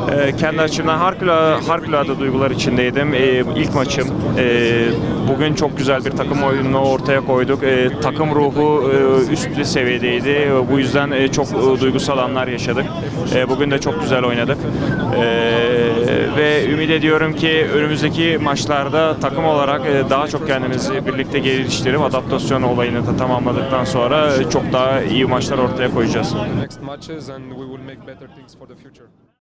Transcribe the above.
Kendi açımdan harikulade duygular içindeydim. İlk maçım. Bugün çok güzel bir takım oyununu ortaya koyduk. Takım ruhu üst seviyedeydi. Bu yüzden çok duygusal anlar yaşadık. Bugün de çok güzel oynadık. Ve ümit ediyorum ki önümüzdeki maçlarda takım olarak daha çok kendimizi birlikte geliştirip adaptasyon olayını da tamamladıktan sonra çok daha iyi maçlar ortaya koyacağız.